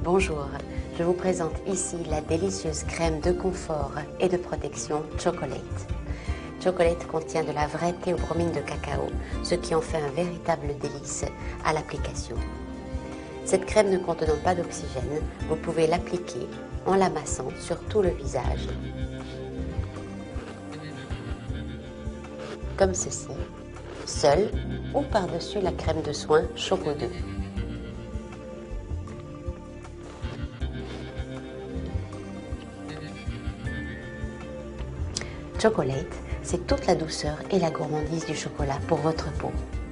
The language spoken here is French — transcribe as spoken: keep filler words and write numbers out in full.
Bonjour, je vous présente ici la délicieuse crème de confort et de protection Chocolate. Chocolate contient de la vraie théobromine de cacao, ce qui en fait un véritable délice à l'application. Cette crème ne contenant pas d'oxygène, vous pouvez l'appliquer en la massant sur tout le visage, comme ceci, seul ou par-dessus la crème de soin Choco deux. Chocolate, c'est toute la douceur et la gourmandise du chocolat pour votre peau.